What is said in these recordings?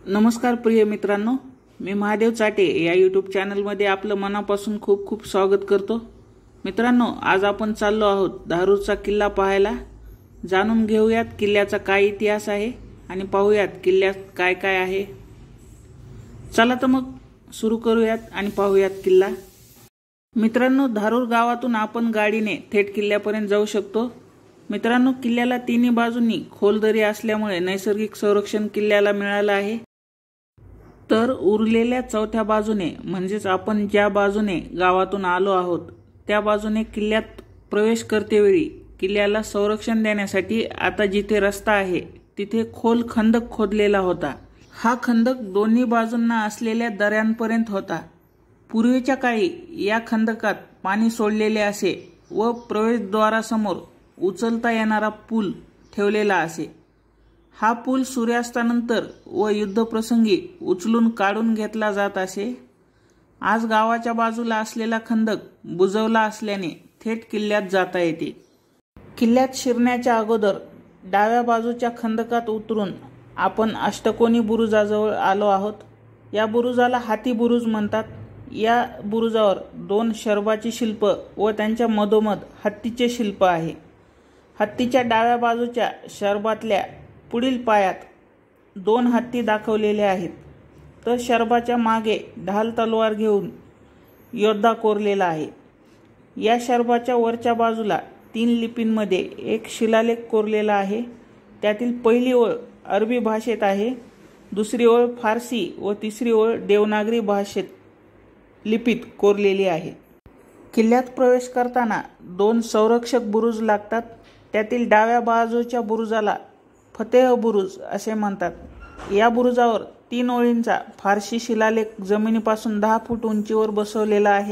नमस्कार प्रिय मित्रांनो, मी महादेव चाटे या यूट्यूब चॅनलमध्ये आपलं मनापासून खूप खूप स्वागत करतो। मित्रांनो, आज आपण चाललो आहोत धारूरचा किल्ला पाहायला। जाणून घेऊयात किल्ल्याचा काय इतिहास आहे आणि पाहूयात किल्ल्यात काय काय आहे। चला तर मग सुरू करूयात आणि पाहूयात किल्ला। मित्रांनो, धारूर गावातून आपण गाडीने थेट किल्ल्यापर्यंत जाऊ शकतो। मित्रांनो, किल्ल्याला तिन्ही बाजूंनी खोल दरी असल्यामुळे नैसर्गिक संरक्षण किल्ल्याला मिळालं आहे। तर उरलेल्या चौथ्या बाजूने म्हणजेच आपण ज्या बाजूने गावातून आलो आहोत त्या बाजूने किल्ल्यात प्रवेश करतेवेळी किल्ल्याला संरक्षण देण्यासाठी आता जिथे रस्ता आहे तिथे खोल खंदक खोदलेला होता। हा खंदक दोन्ही बाजूंना असलेल्या दऱ्यांपर्यंत होता। पूर्वीच्या काळी या खंदकात पाणी सोडलेले असे व प्रवेशद्वारासमोर उचलता येणारा पूल ठेवलेला असे। हा पूल सूर्यास्तानंतर व युद्धप्रसंगी उचलून काढून घेतला जात असे। आज गावाच्या बाजूला असलेला खंदक बुजवला असल्याने थेट किल्ल्यात जाता येते। किल्ल्यात शिरण्याच्या अगोदर डाव्या बाजूच्या खंदकात उतरून आपण अष्टकोनी बुरुजाजवळ आलो आहोत। या बुरुजाला हाती बुरुज म्हणतात। या बुरुजावर दोन शरबाची शिल्प व त्यांच्या मधोमध हत्तीचे शिल्प आहे। हत्तीच्या डाव्या बाजूच्या शरबातल्या पुढील पायात दोन हत्ती दाखवलेले आहेत, तर शरबाच्या मागे ढाल तलवार घेऊन योद्धा कोरलेला आहे। या शरबाच्या वरच्या बाजूला 3 लिपींमध्ये एक शिलालेख कोरलेला आहे। त्यातील पहिली ओळ अरबी भाषेत आहे, दुसरी ओळ फारसी व तिसरी ओळ देवनागरी भाषेत लिपीत कोरलेली आहे। किल्ल्यात प्रवेश करताना 2 संरक्षक बुरुज लागतात। त्यातील डाव्या बाजूच्या बुरुजाला फतेह बुरुज असे म्हणतात। या बुरुजावर 3 ओळींचा फारसी शिलालेख जमिनीपासून 10 फूट उंचीवर बसवलेला आहे।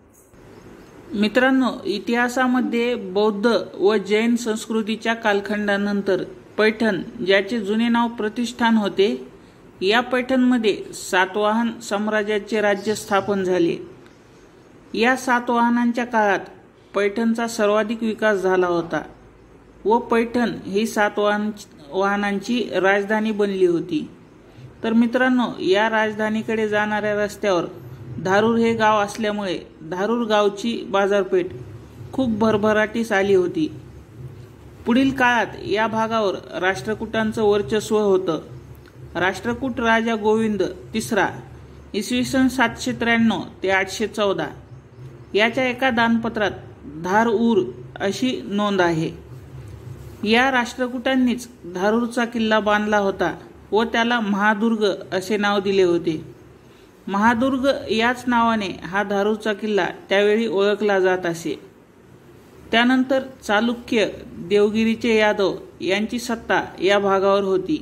मित्रांनो, इतिहासामध्ये बौद्ध व जैन संस्कृतीच्या कालखंडानंतर पैठण, ज्याचे जुने नाव प्रतिष्ठान होते, या पैठणमध्ये सातवाहन साम्राज्याचे राज्य स्थापन झाले। या सातवाहनांच्या काळात पैठणचा सर्वाधिक विकास झाला होता व पैठण ही सातवाहनांची राजधानी बनली होती। तर मित्रांनो, या राजधानीकडे जाणाऱ्या रस्त्यावर धारूर हे गाव असल्यामुळे धारूर गावची बाजारपेठ खूप भरभराटीस आली होती। पुढील काळात या भागावर राष्ट्रकूटांचं वर्चस्व होतं। राष्ट्रकूट राजा गोविंद तिसरा इसवी सन 793 ते 814 याच्या एका दानपत्रात धारऊर अशी नोंद आहे। या राष्ट्रकूटांनीच धारूरचा किल्ला बांधला होता व त्याला महादुर्ग असे नाव दिले होते। महादुर्ग याच नावाने हा धारूरचा किल्ला त्यावेळी ओळखला जात असे। त्यानंतर चालुक्य, देवगिरीचे यादव यांची सत्ता या भागावर होती।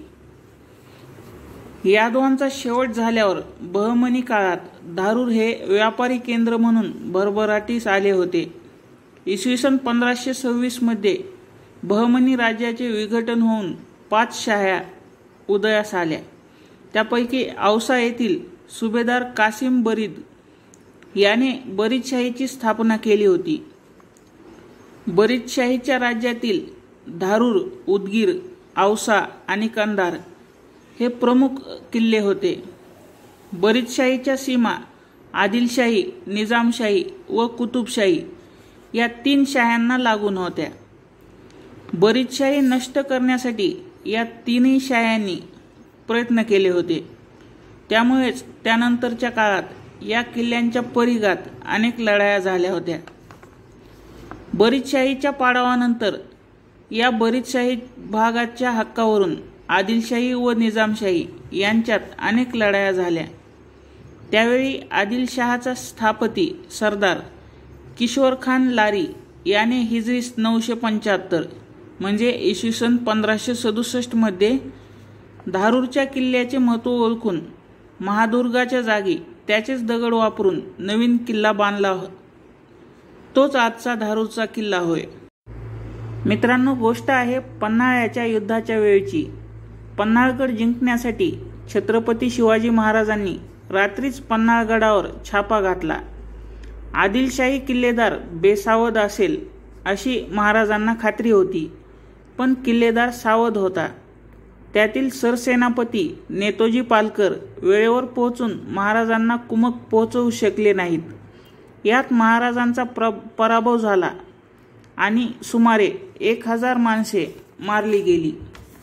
यादवांचा शेवट झाल्यावर बहमनी काळात धारूर हे व्यापारी केंद्र म्हणून भरभराटीस आले होते। इसवी सन 1526 मध्ये बहमनी राज्याचे विघटन होऊन 5 शाह्या उदयास आल्या। त्यापैकी औसा येथील सुभेदार कासिम बरीद याने बरीदशाहीची स्थापना केली होती। बरीदशाहीच्या राज्यातील धारूर, उदगीर, औसा आणि कंधार हे प्रमुख किल्ले होते। बरीदशाहीच्या सीमा आदिलशाही, निजामशाही व कुतुबशाही या 3 शाह्यांना लागून होत्या। बरीदशाही नष्ट करण्यासाठी या 3ही शाह्यांनी प्रयत्न केले होते। त्यामुळेच त्यानंतरच्या काळात या किल्ल्यांच्या परिघात अनेक लढाया झाल्या होत्या। बरीदशाहीच्या पाडावानंतर या बरीदशाही भागाच्या हक्कावरून आदिलशाही व निजामशाही यांच्यात अनेक लढाया झाल्या। त्यावेळी आदिलशहाचा स्थापती सरदार किशोरखान लारी याने हिजरी 975 म्हणजे इसवी सन 1567 मध्ये धारूरच्या किल्ल्याचे महत्त्व ओळखून महादुर्गाच्या जागी त्याचेच दगड वापरून नवीन किल्ला बांधला। तोच आजचा धारूरचा किल्ला होय। मित्रांनो, गोष्ट आहे पन्हाळ्याच्या युद्धाच्या वेळची। पन्हाळगड जिंकण्यासाठी छत्रपती शिवाजी महाराजांनी रात्रीच पन्हाळगडावर छापा घातला। आदिलशाही किल्लेदार बेसावध असेल अशी महाराजांना खात्री होती, पण किल्लेदार सावध होता। त्यातील सरसेनापती नेतोजी पालकर वेळेवर पोहोचून महाराजांना कुमक पोहोचवू शकले नाहीत. यात महाराजांचा पराभव झाला आणि सुमारे 1000 माणसे मारली गेली.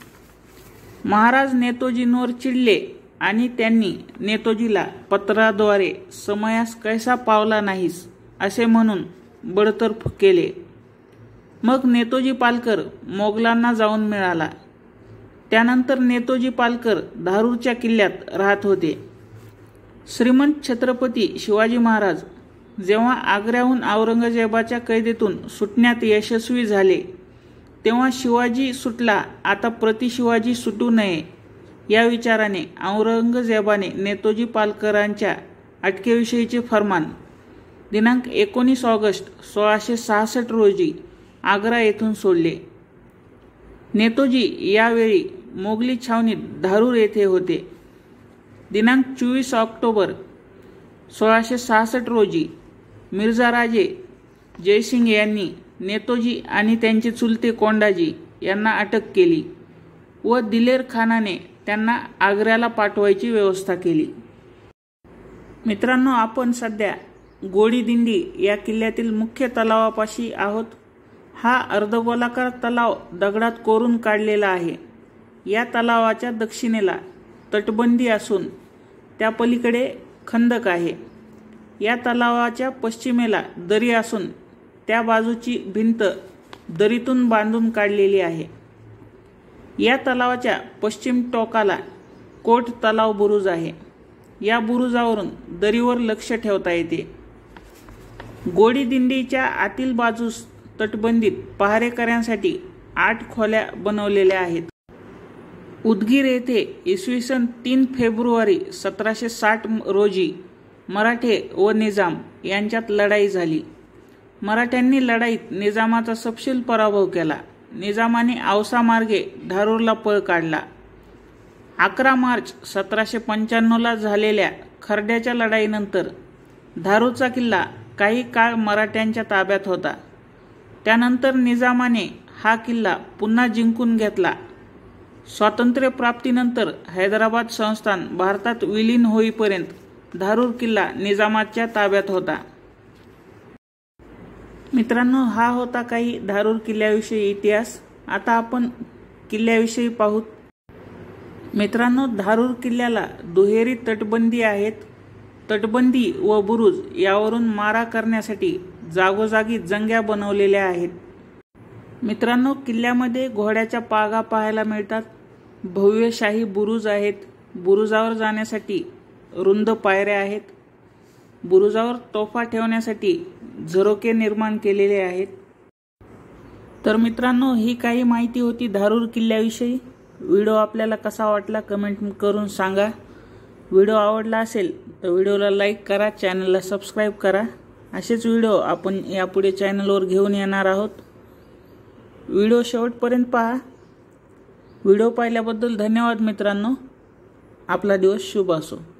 महाराज नेतोजींवर चिडले आणि त्यांनी नेतोजीला पत्राद्वारे समयास कैसा पावला नाहीस असे म्हणून बडतर्फ केले. मग नेतोजी पालकर मोगलांना जाऊन मिळाला. त्यानंतर नेतोजी पालकर धारूरच्या किल्ल्यात राहत होते. श्रीमंत छत्रपती शिवाजी महाराज जेव्हा आग्र्याहून औरंगजेबाच्या कैदेतून सुटण्यात यशस्वी झाले तेव्हा शिवाजी सुटला, आता प्रति शिवाजी सुटू नये या विचाराने औरंगजेबाने नेतोजी पालकरांच्या अटकेविषयीचे फर्मान दिनांक 19 ऑगस्ट 1666 रोजी आग्रा येथून सोडले. नेतोजी यावेळी मोगली छावणीत धारूर येथे होते. दिनांक 24 ऑक्टोबर 1666 रोजी मिर्झा राजे जयसिंग यांनी नेतोजी आणि त्यांचे चुलते कोंडाजी यांना अटक केली व दिलेर खानाने त्यांना आग्र्याला पाठवायची व्यवस्था केली. मित्रांनो, आपण सध्या गोडीदिंडी या किल्ल्यातील मुख्य तलावापाशी आहोत. हा अर्धगोलाकार तलाव दगडात कोरून काढलेला आहे. या तलावाच्या दक्षिणेला तटबंदी असून त्या पलीकडे खंदक आहे. या तलावाच्या पश्चिमेला दरी असून त्या बाजूची भिंत दरीतून बांधून काढलेली आहे. या तलावाच्या पश्चिम टोकाला कोट तलाव बुरुज आहे. या बुरुजावरून दरीवर लक्ष ठेवता येते. गोडीदिंडीच्या आतील बाजूस तटबंदीत पहारेकऱ्यांसाठी 8 खोल्या बनवलेल्या आहेत. उदगीर येथे इसवी सन 3 फेब्रुवारी 1760 रोजी मराठे व निजाम यांच्यात लढाई झाली. मराठ्यांनी लढाईत निजामाचा सपशेल पराभव केला. निजामाने औसा मार्गे धारूरला पळ काढला. 11 मार्च 1795 झालेल्या खर्ड्याच्या लढाईनंतर धारूरचा किल्ला काही काळ मराठ्यांच्या ताब्यात होता. त्यानंतर निजामाने हा किल्ला पुन्हा जिंकून घेतला. स्वातंत्र्यप्राप्तीनंतर हैदराबाद संस्थान भारतात विलीन होईपर्यंत धारूर किल्ला निजामाच्या ताब्यात होता. मित्रांनो, हा होता काही धारूर किल्ल्याविषयी इतिहास. आता आपण किल्ल्याविषयी पाहू. मित्रांनो, धारूर किल्ल्याला दुहेरी तटबंदी आहेत. तटबंदी व बुरुज यावरून मारा करण्यासाठी जागोजागी जंग्या बनवलेल्या आहेत. मित्रांनो, किल्ल्यामध्ये घोड्याच्या पागा पाहायला मिळतात. भव्य शाही बुरुज आहेत. बुरुजावर जाण्यासाठी रुंद पायऱ्या आहेत. बुरुजावर तोफा ठेवण्यासाठी झरोके निर्माण केलेले आहेत. तर मित्रांनो, ही काही माहिती होती धारूर किल्ल्याविषयी. व्हिडिओ आपल्याला कसा वाटला कमेंट करून सांगा. व्हिडिओ आवडला असेल तर व्हिडिओला लाईक करा, चॅनलला सबस्क्राईब करा. असेच व्हिडिओ आपण यापुढे चॅनलवर घेऊन येणार आहोत. व्हिडिओ शेवटपर्यंत पहा. व्हिडिओ पाहिल्याबद्दल धन्यवाद मित्रांनो. आपला दिवस शुभ असो.